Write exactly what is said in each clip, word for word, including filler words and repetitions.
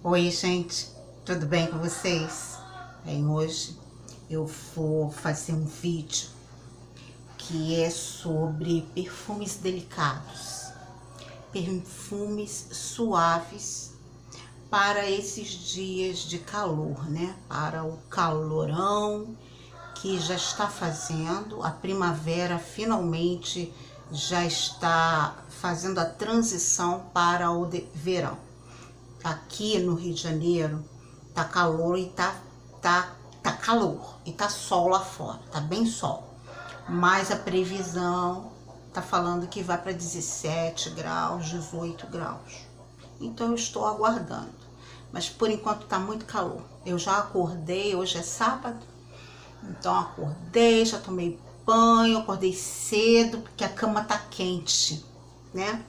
Oi, gente, tudo bem com vocês? Bem, hoje eu vou fazer um vídeo que é sobre perfumes delicados, perfumes suaves para esses dias de calor, né? Para o calorão que já está fazendo, a primavera finalmente já está fazendo a transição para o verão. Aqui no Rio de Janeiro tá calor e tá, tá, tá calor e tá sol lá fora, tá bem sol. Mas a previsão tá falando que vai para dezessete graus, dezoito graus. Então eu estou aguardando. Mas por enquanto tá muito calor. Eu já acordei, hoje é sábado. Então acordei, já tomei banho, acordei cedo porque a cama tá quente, né?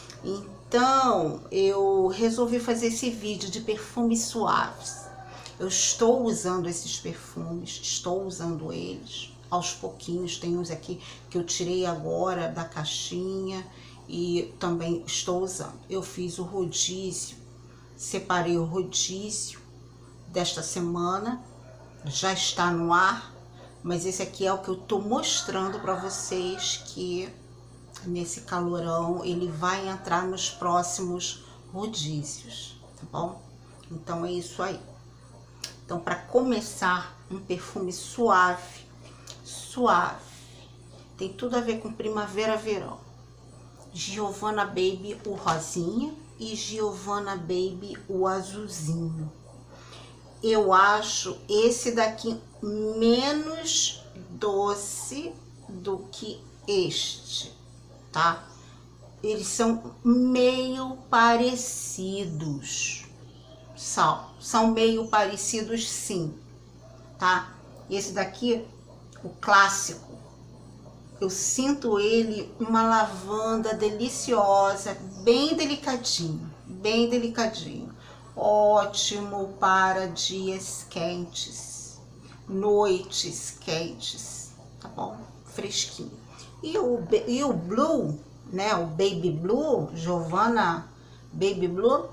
Então, eu resolvi fazer esse vídeo de perfumes suaves. Eu estou usando esses perfumes, estou usando eles aos pouquinhos. Tem uns aqui que eu tirei agora da caixinha e também estou usando. Eu fiz o rodízio, separei o rodízio desta semana, já está no ar, mas esse aqui é o que eu tô mostrando para vocês que nesse calorão ele vai entrar nos próximos rodízios, tá bom? Então é isso aí. Então, para começar, um perfume suave, suave, tem tudo a ver com primavera, verão. Giovanna Baby, o rosinha, e Giovanna Baby, o azulzinho. Eu acho esse daqui menos doce do que este, tá? Eles são meio parecidos, são, são meio parecidos sim, tá? Esse daqui, o clássico, eu sinto ele uma lavanda deliciosa, bem delicadinho, bem delicadinho. Ótimo para dias quentes, noites quentes, tá bom? Fresquinho. E o, e o Blue, né, o Baby Blue, Giovanna Baby Blue,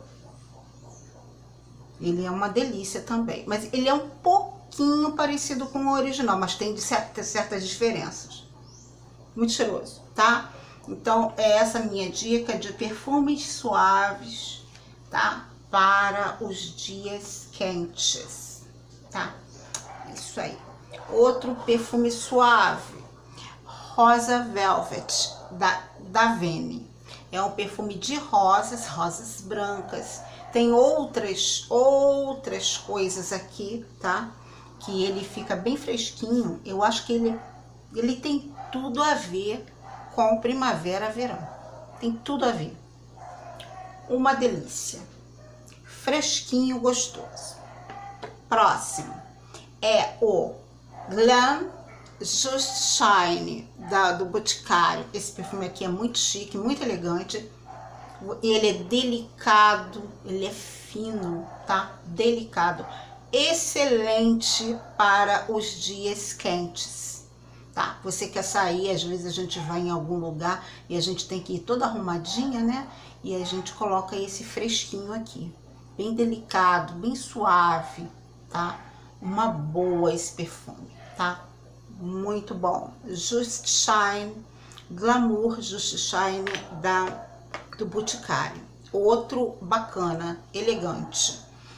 ele é uma delícia também. Mas ele é um pouquinho parecido com o original, mas tem de certas, certas diferenças. Muito cheiroso, tá? Então, é essa minha dica de perfumes suaves, tá? Para os dias quentes, tá? Isso aí. Outro perfume suave, Rosa Velvet, da, da Vene. É um perfume de rosas, rosas brancas. Tem outras, outras coisas aqui, tá? Que ele fica bem fresquinho. Eu acho que ele, ele tem tudo a ver com primavera, verão. Tem tudo a ver. Uma delícia. Fresquinho, gostoso. Próximo é o Glam Just Shine da, do Boticário. Esse perfume aqui é muito chique, muito elegante. Ele é delicado, ele é fino, tá? Delicado. Excelente para os dias quentes, tá? Você quer sair, às vezes a gente vai em algum lugar e a gente tem que ir toda arrumadinha, né? E a gente coloca esse fresquinho aqui. Bem delicado, bem suave, tá? Uma boa esse perfume, tá? Muito bom. Just Shine, Glamour Just Shine da, do Boticário. Outro bacana, elegante.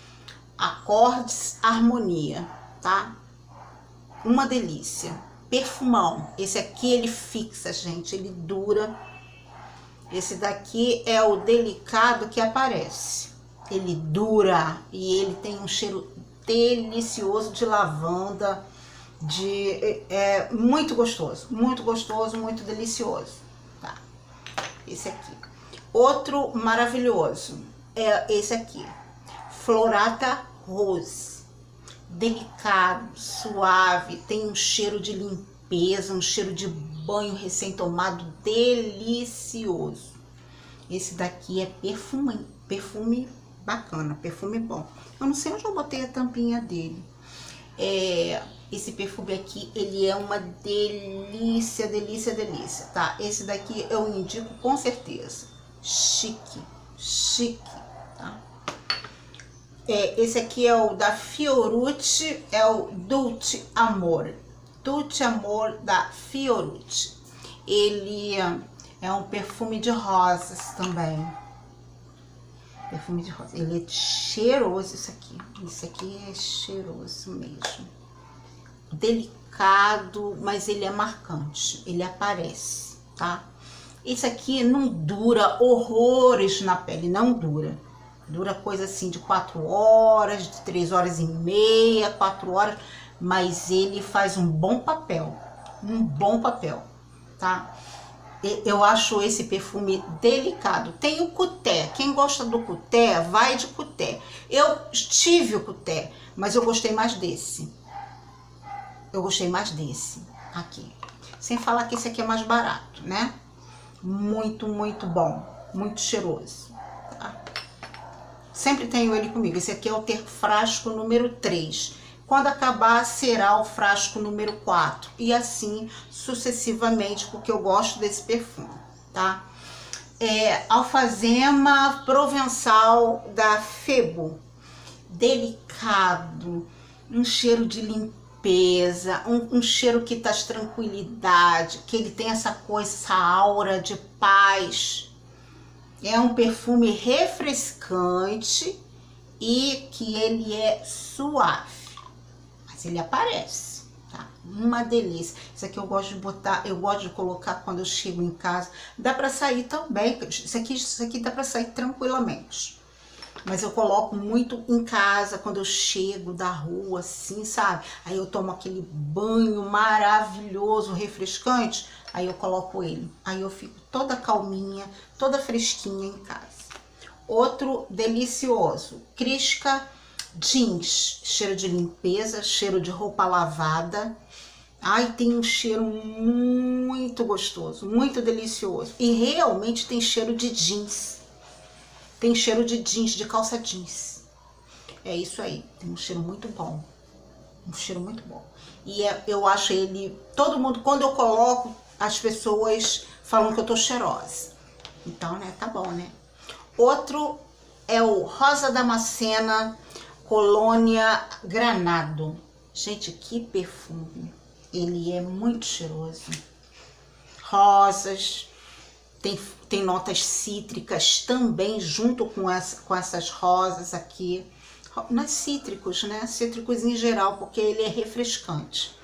Acordes Harmonia, tá? Uma delícia. Perfumão. Esse aqui ele fixa, gente, ele dura. Esse daqui é o delicado que aparece. Ele dura e ele tem um cheiro delicioso de lavanda, de é muito gostoso, muito gostoso, muito delicioso, tá? Esse aqui. Outro maravilhoso é esse aqui, Florata Rose, delicado, suave, tem um cheiro de limpeza, um cheiro de banho recém-tomado delicioso. Esse daqui é perfume, perfume bacana, perfume bom. Eu não sei onde eu botei a tampinha dele. É, esse perfume aqui, ele é uma delícia, delícia, delícia, tá? Esse daqui eu indico com certeza. Chique, chique, tá? É, esse aqui é o da Fiorucci, é o Dolce Amore. Dolce Amore da Fiorucci. Ele é um perfume de rosas também. Perfume de rosa. Ele é cheiroso, isso aqui. Isso aqui é cheiroso mesmo. Delicado, mas ele é marcante. Ele aparece, tá? Esse aqui não dura horrores na pele, não dura. Dura coisa assim de quatro horas, de três horas e meia, quatro horas. Mas ele faz um bom papel. Um bom papel, tá? Eu acho esse perfume delicado. Tem o Cuté. Quem gosta do Cuté, vai de Cuté. Eu tive o Cuté, mas eu gostei mais desse. Eu gostei mais desse aqui. Sem falar que esse aqui é mais barato, né? Muito, muito bom. Muito cheiroso. Tá? Sempre tenho ele comigo. Esse aqui é o ter frasco número três. Quando acabar, será o frasco número quatro. E assim sucessivamente, porque eu gosto desse perfume, tá? É, Alfazema Provençal da Febo. Delicado. Um cheiro de limpeza. Um, um cheiro que traz tranquilidade. Que ele tem essa coisa, essa aura de paz. É um perfume refrescante e que ele é suave. Ele aparece, tá? Uma delícia. Isso aqui eu gosto de botar, eu gosto de colocar quando eu chego em casa. Dá pra sair também. Isso aqui, isso aqui dá pra sair tranquilamente. Mas eu coloco muito em casa, quando eu chego da rua, assim, sabe? Aí eu tomo aquele banho maravilhoso, refrescante. Aí eu coloco ele. Aí eu fico toda calminha, toda fresquinha em casa. Outro delicioso, Crisca Jeans, cheiro de limpeza, cheiro de roupa lavada. Ai, tem um cheiro muito gostoso, muito delicioso. E realmente tem cheiro de jeans. Tem cheiro de jeans, de calça jeans. É isso aí, tem um cheiro muito bom. Um cheiro muito bom. E é, eu acho ele, todo mundo, quando eu coloco, as pessoas falam que eu tô cheirosa. Então, né, tá bom, né? Outro é o Rosa Damascena Colônia Granado. Gente, que perfume. Ele é muito cheiroso. Rosas. Tem, tem notas cítricas também junto com, essa, com essas rosas aqui. Não é cítricos, né? Cítricos em geral, porque ele é refrescante.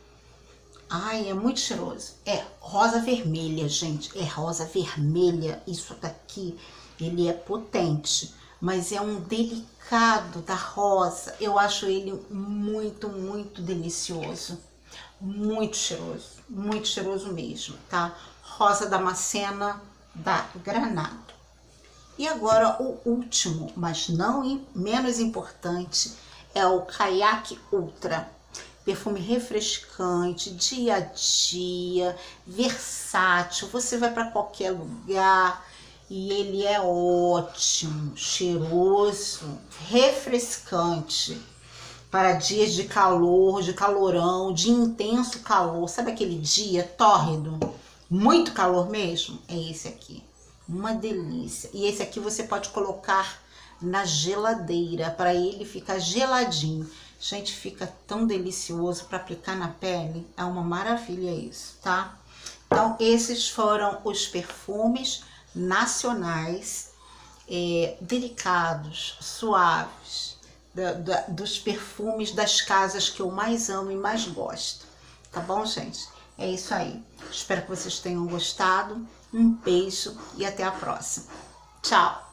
Ai, é muito cheiroso. É rosa vermelha, gente. É rosa vermelha. Isso daqui, ele é potente. Mas é um delicado da rosa. Eu acho ele muito, muito delicioso. Muito cheiroso. Muito cheiroso mesmo, tá? Rosa Damascena da Granado. E agora o último, mas não menos importante, é o Caiaque Ultra. Perfume refrescante, dia a dia, versátil. Você vai para qualquer lugar. E ele é ótimo, cheiroso, refrescante para dias de calor, de calorão, de intenso calor. Sabe aquele dia tórrido? Muito calor mesmo? É esse aqui. Uma delícia. E esse aqui você pode colocar na geladeira para ele ficar geladinho. Gente, fica tão delicioso para aplicar na pele. É uma maravilha isso, tá? Então, esses foram os perfumes nacionais, é, delicados, suaves, da, da, dos perfumes das casas que eu mais amo e mais gosto. Tá bom, gente? É isso aí. Espero que vocês tenham gostado. Um beijo e até a próxima. Tchau!